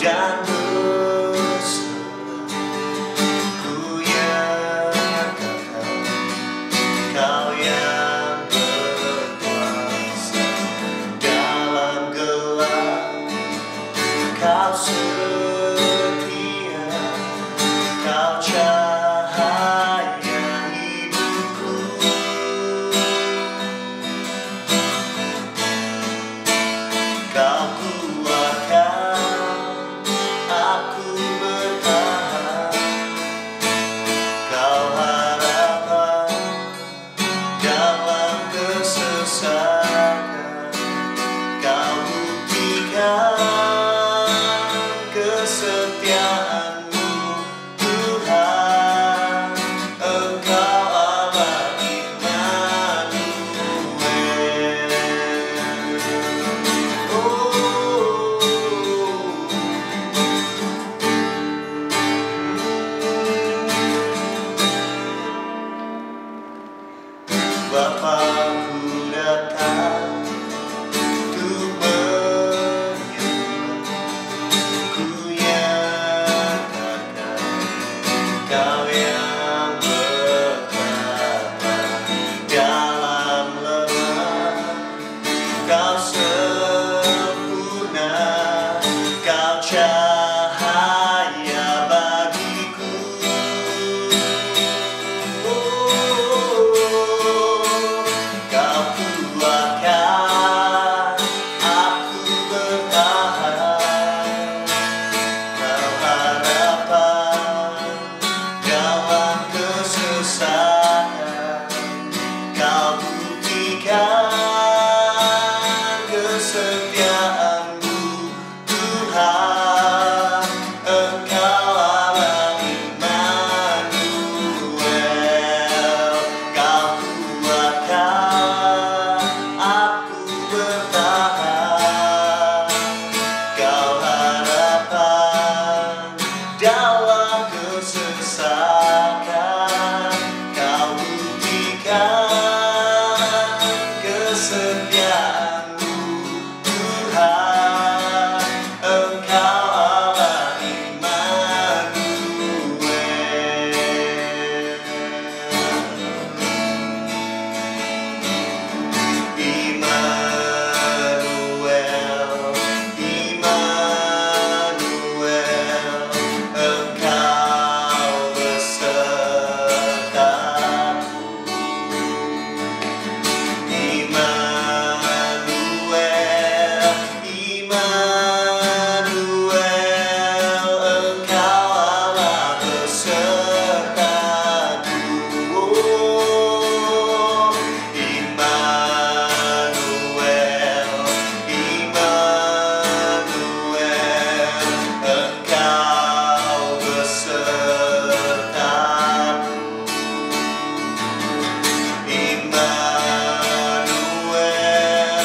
dan berserah. Ku yang kekal, Kau yang berkuasa. Dalam gelap Kau setia, Kau cahaya hidupku. Kau kuatkan aku bertahan, Kau harapan dalam kesesakan. Kau buktikan kesetiaan-Mu, Tuhan. Engkau Allah Immanuel. Bapa, ku datang untuk menyembah. Ku nyatakan Kau yang bertata. Dalam lemah Kau sempurna, Kau cahaya bagiku. Kau kuatkan aku bertahan, Kau harapan dalam kesesakan. Kau buktikan kesetiaan-Mu, Tuhan. Engkau Allah Immanuel. Kau kuatkan aku bertahan, Kau harapan dalam kesesakan. Kau buktikan kesetiaan-Mu, Tuhan. Engkau Allah Immanuel. Immanuel, Immanuel, Engkau besertaku. Immanuel, Immanuel, Engkau Allah besertaku. Immanuel, Immanuel, Engkau besertaku. Immanuel,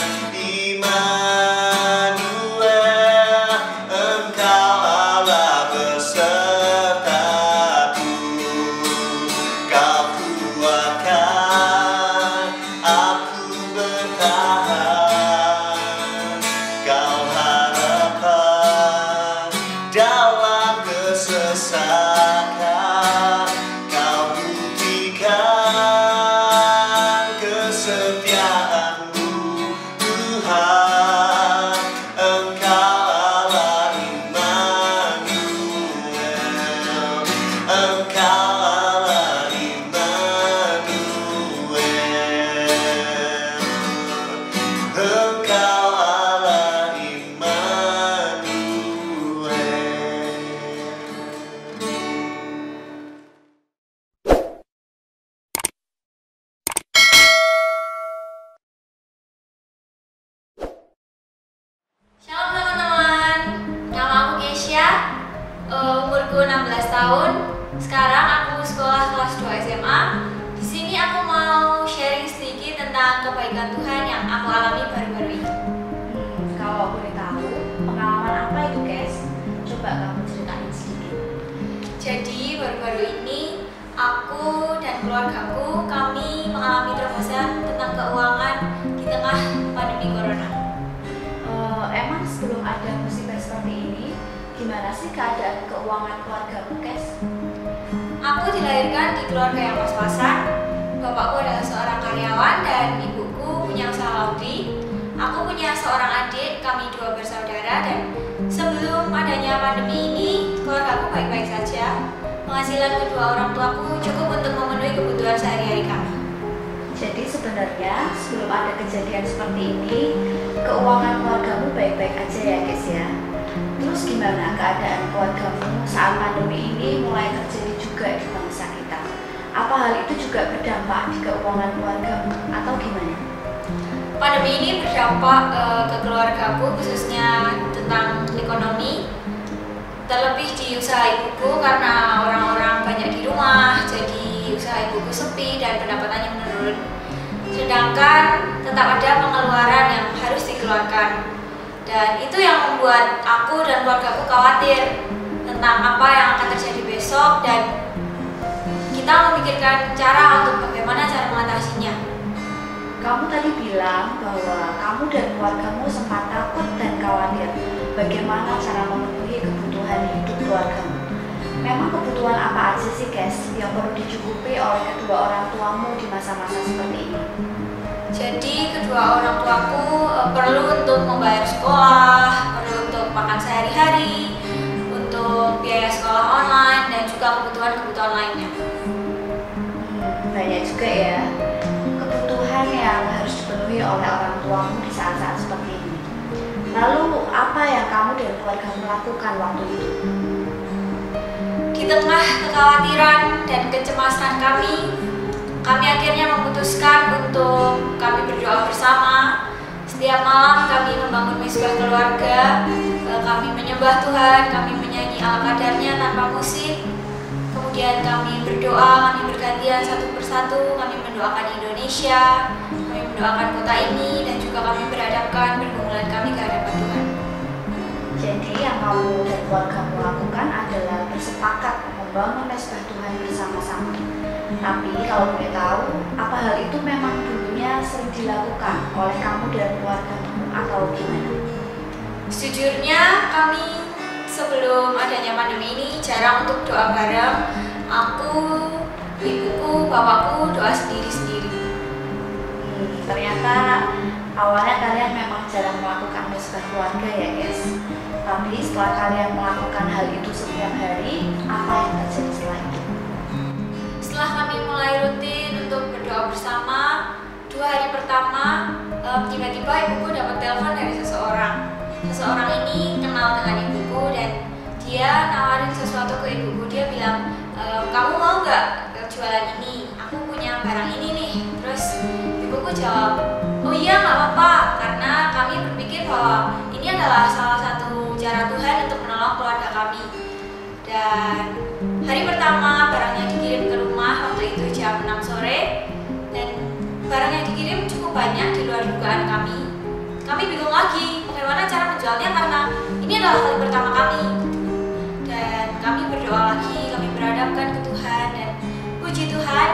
Immanuel, Engkau Allah besertaku. Kau kuatkan aku bertahan, Kau harapan dalam kesesakan. Kau buktikan kesetiaan-Mu, Tuhan. Engkau Allah Immanuel. Engkau Allah Immanuel. Engkau Allah umurku 16 tahun. Sekarang aku sekolah kelas 2 SMA. Di sini aku mau sharing sedikit tentang kebaikan Tuhan yang aku alami baru-baru ini. Kalau boleh tahu, pengalaman apa itu, guys? Coba kamu ceritain sedikit. Jadi baru-baru ini aku dan keluargaku kami mengalami terobosan tentang keuangan di tengah pandemi corona. Emang sebelum ada musibah seperti ini, Gimana sih keadaan keuangan keluargamu, Kes? Aku dilahirkan di keluarga yang pas-pasan. Bapakku adalah seorang karyawan dan ibuku punya usaha laundry. Aku punya seorang adik, kami dua bersaudara, dan sebelum adanya pandemi ini, keluargaku baik-baik saja. Penghasilan kedua orang tuaku cukup untuk memenuhi kebutuhan sehari-hari kami. Jadi sebenarnya sebelum ada kejadian seperti ini, keuangan keluargamu baik-baik aja ya, Kes ya? Terus gimana keadaan keluargamu saat pandemi ini mulai terjadi juga di bangsa kita? Apa hal itu juga berdampak di keuangan keluargamu atau gimana? Pandemi ini berdampak ke keluargaku, khususnya tentang ekonomi. Terlebih di usaha ibuku karena orang-orang banyak di rumah, jadi usaha ibuku sepi dan pendapatannya menurun. Sedangkan tetap ada pengeluaran yang harus dikeluarkan. Dan itu yang membuat aku dan keluargaku khawatir tentang apa yang akan terjadi besok, dan kita memikirkan cara untuk bagaimana cara mengatasinya. Kamu tadi bilang bahwa kamu dan keluargamu sempat takut dan khawatir bagaimana cara memenuhi kebutuhan hidup keluargamu. Memang kebutuhan apa aja sih, Kes, yang perlu dicukupi oleh kedua orang tuamu di masa-masa seperti ini? Jadi kedua orang tuaku perlu untuk membayar sekolah, perlu untuk makan sehari-hari, untuk biaya sekolah online, dan juga kebutuhan-kebutuhan lainnya. Banyak juga ya kebutuhan yang harus dipenuhi oleh orang tuamu di saat-saat seperti ini. Lalu apa yang kamu dan keluargamu lakukan waktu itu? Di tengah kekhawatiran dan kecemasan kami akhirnya memutuskan untuk kami berdoa bersama. Setiap malam kami membangun mezbah keluarga, kami menyembah Tuhan, kami menyanyi ala kadarnya tanpa musik. Kemudian kami berdoa, kami bergantian satu persatu, kami mendoakan Indonesia, kami mendoakan kota ini, dan juga kami berhadapkan pergumulan kami ke hadapan Tuhan. Jadi yang kamu dan keluargamu lakukan adalah bersepakat membangun mezbah Tuhan bersama-sama. Tapi kalau boleh tahu, apa hal itu memang dulunya sering dilakukan oleh kamu dan keluargamu atau gimana? Sejujurnya kami sebelum adanya pandemi ini jarang untuk doa bareng. Aku, ibuku, bapakku doa sendiri-sendiri. Ternyata awalnya kalian memang jarang melakukan mezbah keluarga ya, guys. Tapi setelah kalian melakukan hal itu setiap hari, apa yang terjadi setelah itu? Setelah kami mulai rutin untuk berdoa bersama, 2 hari pertama tiba-tiba ibuku dapat telepon dari seseorang. Seseorang ini kenal dengan ibuku dan dia nawarin sesuatu ke ibuku. Dia bilang, kamu mau nggak jualan ini? Aku punya barang ini nih. Terus ibuku jawab, oh iya nggak apa-apa, karena kami berpikir bahwa ini adalah salah satu cara Tuhan untuk menolong keluarga kami. Dan hari pertama barangnya dikirim ke rumah, waktu itu jam 6 sore, dan barang yang dikirim cukup banyak di luar dugaan kami. Kami bingung lagi bagaimana cara menjualnya karena ini adalah kali pertama kami. Dan kami berdoa lagi, kami berhadapkan ke Tuhan, dan puji Tuhan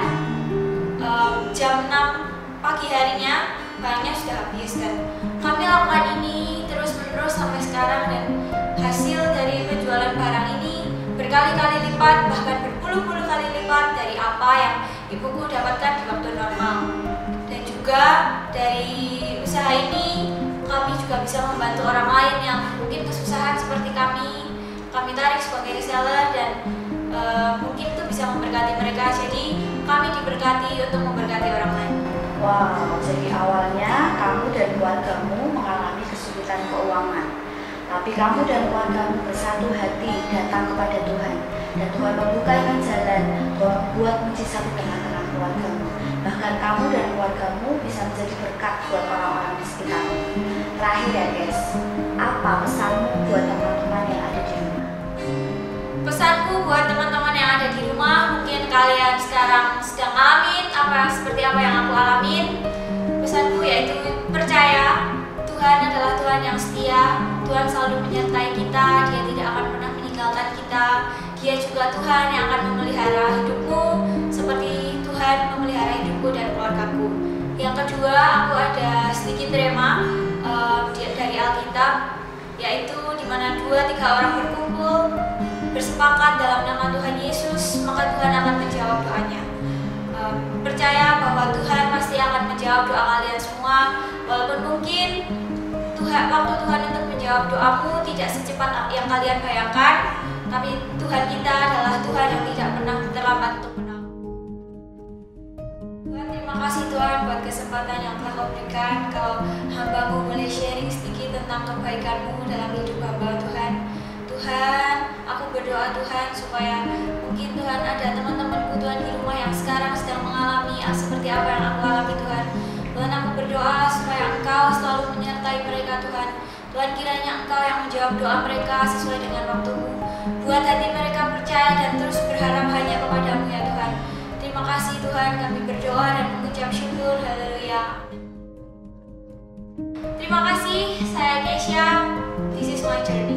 jam 6 pagi harinya barangnya sudah habis, dan kami lakukan ini terus-menerus sampai sekarang, dan hasil dari penjualan barang ini berkali-kali lipat, bahkan berpuluh-puluh kali lipat dari apa yang ibuku dapatkan di waktu normal. Dan juga dari usaha ini kami juga bisa membantu orang lain yang mungkin kesusahan seperti kami. Kami tarik sebagai reseller dan mungkin itu bisa memberkati mereka. Jadi kami diberkati untuk memberkati orang lain. Wow, jadi awalnya kamu dan keluargamu mengalami kesulitan keuangan. Tapi kamu dan keluargamu bersatu hati datang kepada Tuhan, dan Tuhan membukakan jalan buat mujizat di tengah-tengah keluargamu. Bahkan kamu dan keluargamu bisa menjadi berkat buat orang-orang di sekitarmu. Terakhir ya guys, apa pesanmu buat teman-teman yang ada di rumah? Pesanku buat teman-teman yang ada di rumah, mungkin kalian sekarang sedang ngalamin seperti apa yang aku alamin. Pesanku yaitu percaya Tuhan adalah Tuhan yang setia. Tuhan selalu menyertai kita, Dia tidak akan pernah meninggalkan kita. Dia juga Tuhan yang akan memelihara hidupmu seperti Tuhan memelihara hidupku dan keluargaku. Yang kedua, aku ada sedikit rema dari Alkitab, yaitu di mana 2-3 orang berkumpul bersepakat dalam nama Tuhan Yesus, maka Tuhan akan menjawab doanya. Percaya bahwa Tuhan pasti akan menjawab doa kalian semua, walaupun mungkin waktu Tuhan untuk menjawab doamu tidak secepat yang kalian bayangkan, tapi Tuhan kita adalah Tuhan yang tidak pernah terlambat untuk menolong. Tuhan, terima kasih Tuhan buat kesempatan yang telah Kau berikan. Kalau hamba-Mu boleh sharing sedikit tentang kebaikan-Mu dalam hidup hamba Tuhan. Tuhan, aku berdoa Tuhan supaya mungkin Tuhan ada teman-temanku Tuhan di rumah yang sekarang sedang mengalami seperti apa yang aku alami Tuhan. Tuhan, aku berdoa supaya Engkau selalu menyertai mereka Tuhan. Tuhan, kiranya Engkau yang menjawab doa mereka sesuai dengan waktu-Mu. Buat hati mereka percaya dan terus berharap hanya kepada-Mu ya Tuhan. Terima kasih Tuhan, kami berdoa dan mengucap syukur. Haleluya. Terima kasih, saya Keisha. This is my journey.